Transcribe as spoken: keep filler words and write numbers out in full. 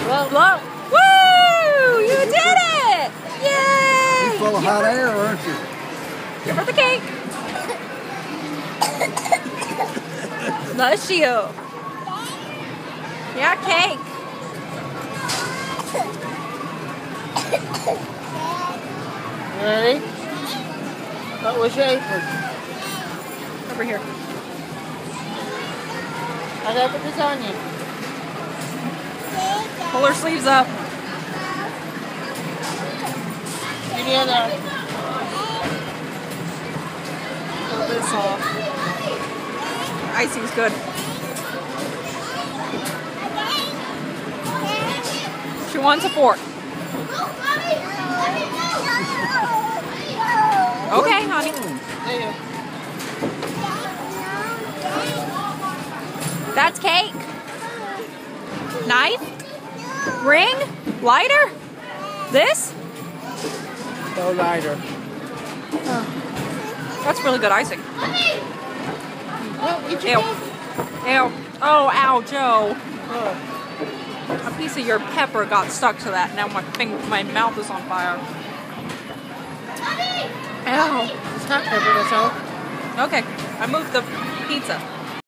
Blow, blow. Woo! You did it! Yay! You're full of hot air, aren't you? Give her the cake. Bless you. Yeah, cake. Ready? What was your apron? Over here. I gotta put this on you. Pull her sleeves up. Give me another. Pull this off. Icing's good. She wants a fork. Okay, honey. There you go. That's cake. Knife? Ring? Lighter? This? No lighter. Oh. That's really good icing. Well, eat Ew. your Ew. Oh, ow, Joe. oh. A piece of your pepper got stuck to that. Now my finger, my mouth is on fire. Ow. It's hot pepper, that's all. Okay, I moved the pizza.